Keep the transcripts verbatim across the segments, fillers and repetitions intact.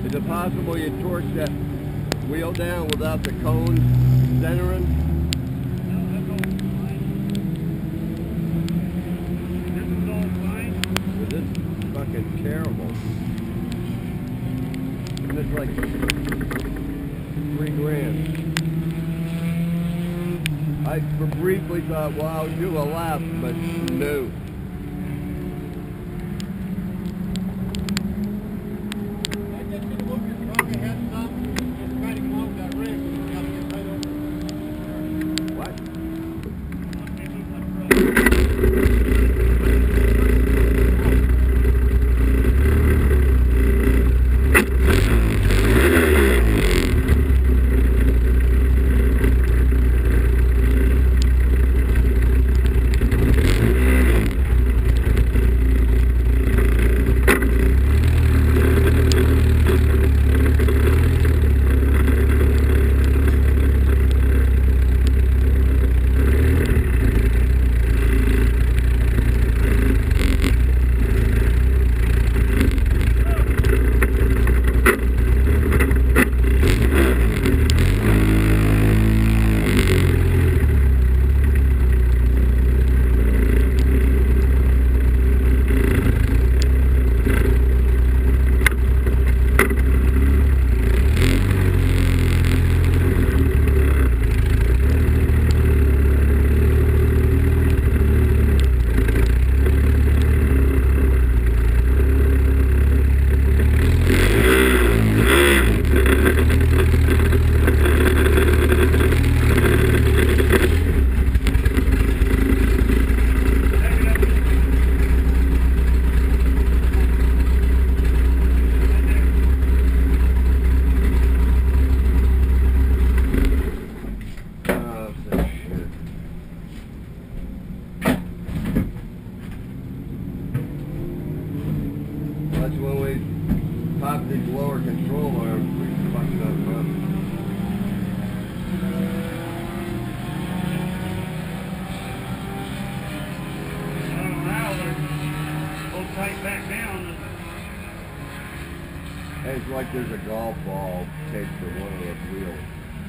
Is it possible you torque that wheel down without the cone centering? No, that's all fine. This is all fine. Well, this is fucking terrible. And it's like three grand. I briefly thought, well, I'll do a lap, but no. That's when we pop these lower control arms, we fucked up, huh? Well, now they're both tight back down. It's like there's a golf ball taped to one of the wheels.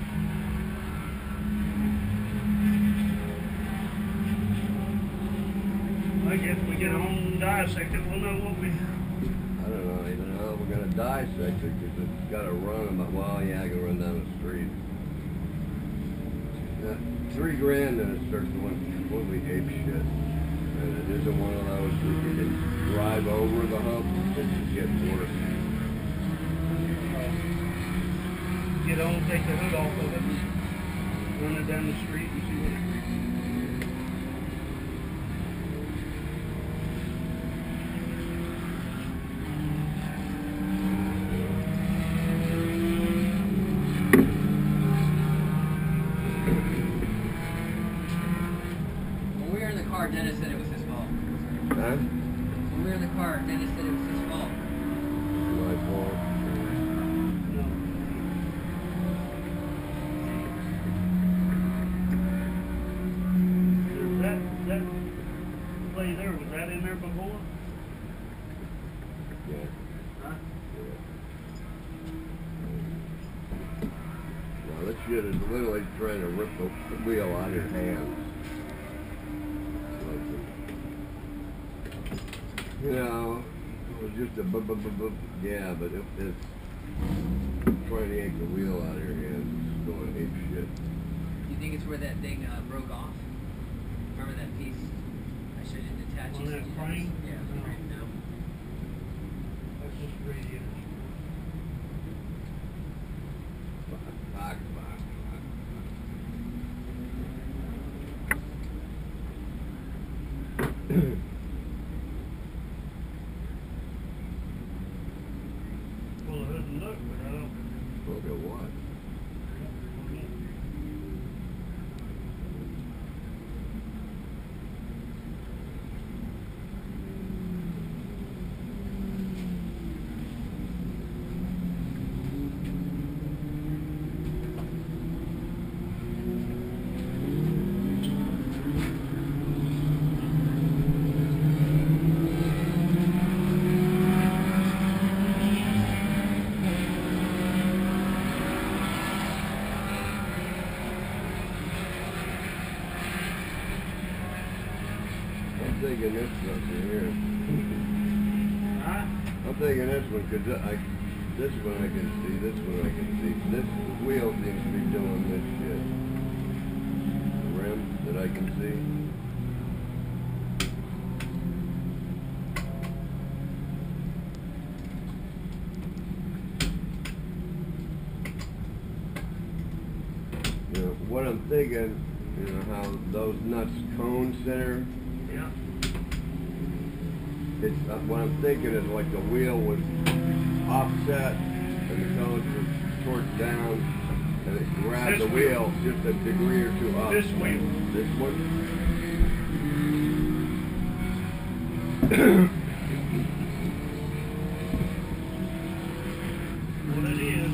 I guess we get home and dissect it, we'll know what we... I don't know even how we're gonna dissect it because it's got to run about, well, yeah, I can run down the street. Uh, three grand and it starts going completely ape shit. And it isn't one of those where you can drive over the hump, it just gets worse. Get on, take the hood off of it, and run it down the street and see what it is. Dennis said it was his fault. Huh? When we were in the car, Dennis said it was his fault. My fault. No. That, that play there, was that in there before? Yeah. Huh? Yeah. Well, this shit is literally trying to rip the wheel out of your hands. You know, it was just a boop, boop, boop, boop. Yeah, but it, it's trying to yank the wheel out of your hands. It's going ape shit. You think it's where that thing uh, broke off? Remember that piece? I showed you the attach. On that frame? Yeah, the No. frame, no. That's just radiators. Fuck, fuck, fuck, fuck. Well, it doesn't look, but I don't... Look at what? thinking this one here. Huh? I'm thinking this one because I, this one I can see, this one I can see. This wheel seems to be doing this shit. The rim that I can see. You know, what I'm thinking, you know, how those nuts cone center. Yeah. It's uh, what I'm thinking is like the wheel was offset and the cones were torqued down and it grabbed This the wheel. wheel just a degree or two up. This wheel. This one? What it is.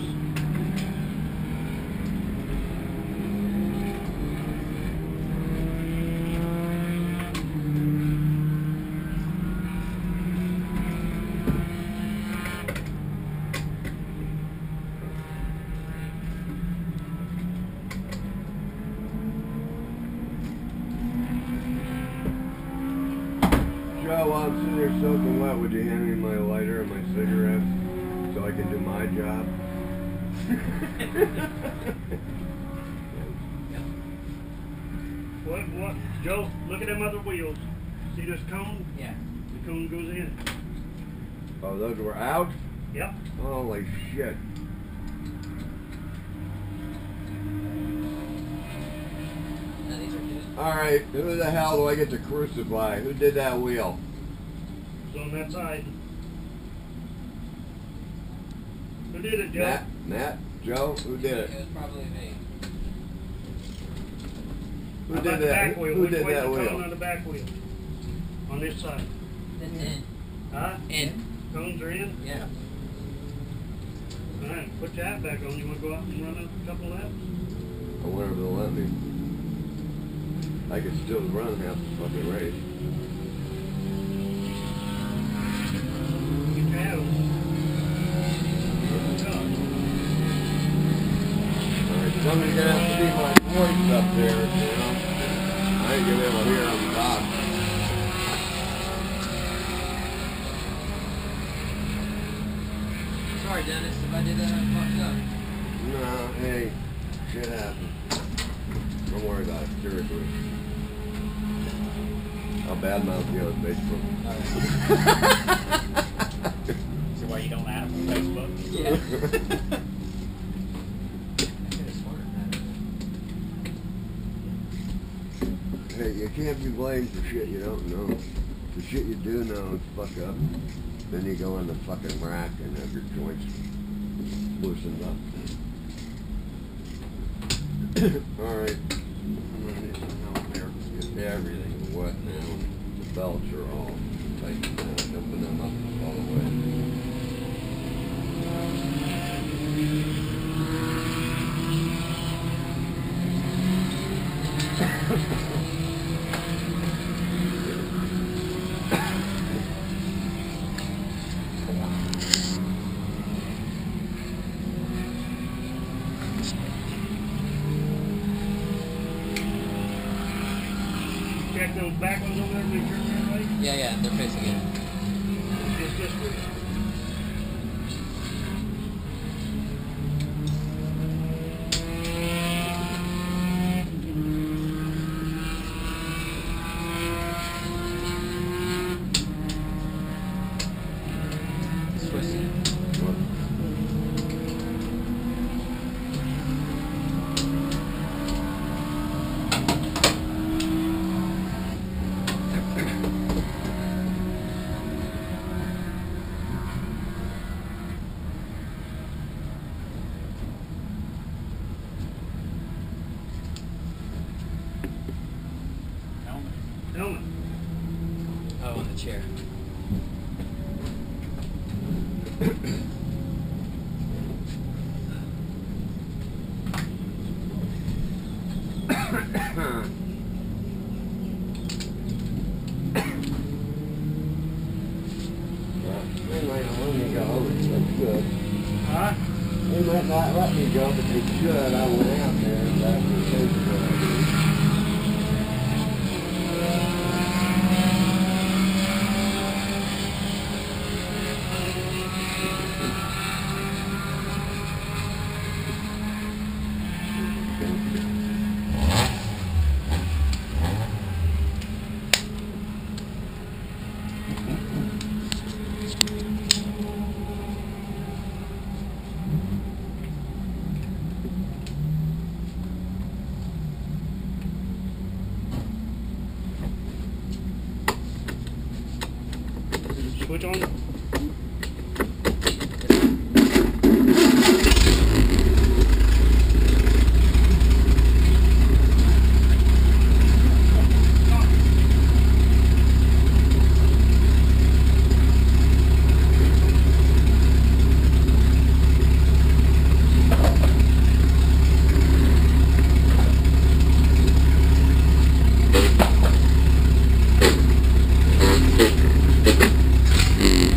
Joe, while I'm sitting here soaking wet, would you hand me my lighter and my cigarettes so I can do my job? What, what? Joe, look at them other wheels. See this cone? Yeah. The cone goes in. Oh, those were out? Yep. Holy shit. No, these are good. Alright, who the hell do I get to crucify? Who did that wheel? It's on that side. Who did it, Joe? Matt? Matt? Joe? Who did it? It was probably me. Who How did about the that? back wheel? Who Which did way that the cone wheel? on the back wheel? On this side. That's in. Huh? In. Cones are in? Yeah. Alright, put your hat back on. You want to go out and run a couple laps? I wonder if they'll let me. I could still run half the fucking race. You can. Alright, somebody's gonna have to be my voice up there, you know. I ain't gonna be able to hear on the top. Sorry, Dennis, if I did that, I fucked up. No, hey, shit happens. Don't worry about it, seriously. I'll badmouth you on Facebook. So why you don't add them on Facebook? Yeah. I could have sworn that. Hey, you can't be blamed for shit you don't know. The shit you do know is fuck up. Then you go in the fucking rack and have your joints loosened up. Alright. I'm gonna need some help here. Get everything wet now. The belts are all tightened down. Open them up all the way. Check those back ones over there, make sure they're right. Yeah, yeah, they're facing it. Just this way. It's twisted. Helmet. Helmet. Oh, on the chair. They might not let me go, but that's good. Huh? They might not let me go, but they should. I went out there and that was a good idea. Which one? Mm-hmm.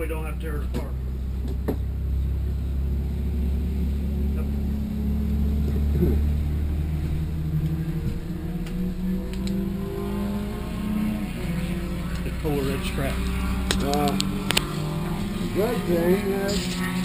we don't have to tear it apart. Yep. Just pull a red strap. Uh, good thing that